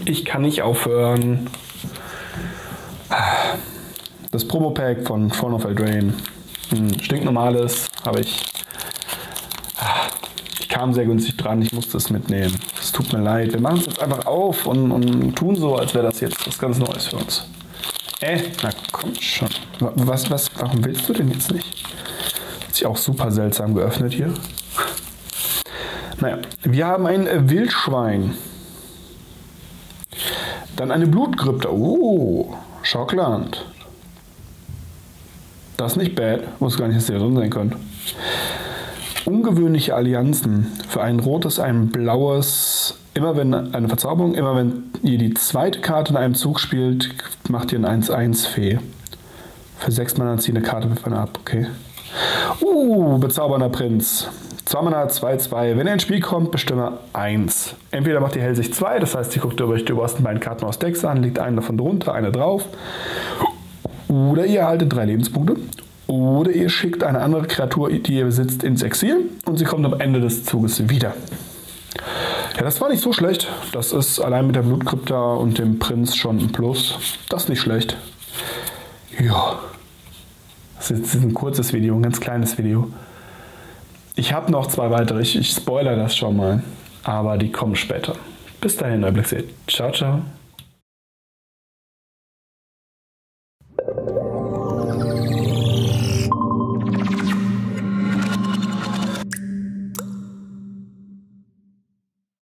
Ich kann nicht aufhören. Das Promo-Pack von Throne of Eldraine. Ein stinknormales, aber ich kam sehr günstig dran, ich musste es mitnehmen. Es tut mir leid. Wir machen es jetzt einfach auf und tun so, als wäre das jetzt was ganz Neues für uns. Na komm schon. Warum willst du denn jetzt nicht? Hat sich auch super seltsam geöffnet hier. Naja, wir haben ein Wildschwein. Dann eine Blutgrypta. Oh, Schockland. Das ist nicht bad. Muss gar nicht, dass die da drin sein können. Ungewöhnliche Allianzen. Für ein rotes, ein blaues. Immer wenn eine Verzauberung, immer wenn ihr die zweite Karte in einem Zug spielt, macht ihr ein 1-1-Fee. Für 6 Mana zieht eine Karte von ab. Okay. Bezaubernder Prinz. 2 Mana, 2-2. Wenn er ins Spiel kommt, bestimme 1. Entweder macht ihr Hellsicht 2, das heißt, ihr guckt euch die obersten beiden Karten aus Decks an, legt eine davon drunter, eine drauf. Oder ihr erhaltet 3 Lebenspunkte. Oder ihr schickt eine andere Kreatur, die ihr besitzt, ins Exil und sie kommt am Ende des Zuges wieder. Ja, das war nicht so schlecht. Das ist allein mit der Blutgrypta und dem Prinz schon ein Plus. Das ist nicht schlecht. Ja. Das ist ein kurzes Video, ein ganz kleines Video. Ich habe noch 2 weitere. Ich spoilere das schon mal. Aber die kommen später. Bis dahin, euer Black Seed. Ciao, ciao.